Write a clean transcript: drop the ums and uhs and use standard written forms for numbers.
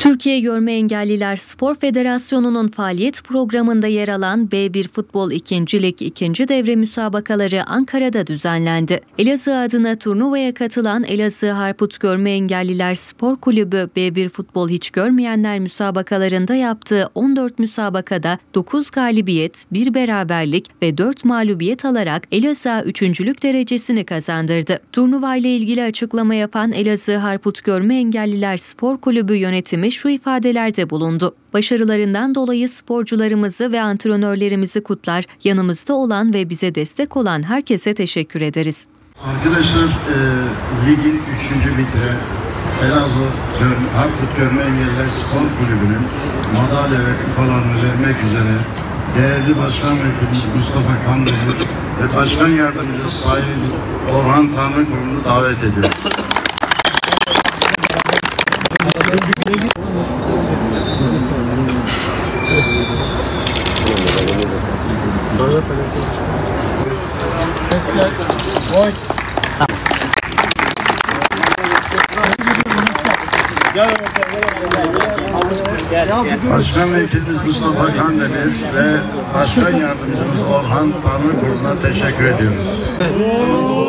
Türkiye Görme Engelliler Spor Federasyonu'nun faaliyet programında yer alan B1 Futbol 2. Lig 2. devre müsabakaları Ankara'da düzenlendi. Elazığ adına turnuvaya katılan Elazığ Harput Görme Engelliler Spor Kulübü B1 Futbol Hiç Görmeyenler müsabakalarında yaptığı 14 müsabakada 9 galibiyet, 1 beraberlik ve 4 mağlubiyet alarak Elazığ'a 3. derecesini kazandırdı. Turnuva ile ilgili açıklama yapan Elazığ Harput Görme Engelliler Spor Kulübü yönetimi şu ifadelerde bulundu. Başarılarından dolayı sporcularımızı ve antrenörlerimizi kutlar, yanımızda olan ve bize destek olan herkese teşekkür ederiz. Arkadaşlar, ligin 3. bitiren Elazığ Harput Görme Engelliler Spor Kulübü'nün madalya ve kupalarını vermek üzere değerli Başkan Vekilimiz Mustafa Kandemir ve Başkan Yardımcısı Sayın Orhan Tanrıkulu'nu davet ediyoruz. Başkan Vekilimiz Mustafa Kandemir ve Başkan Yardımcımız Orhan Tanrıkulu'na teşekkür ediyoruz.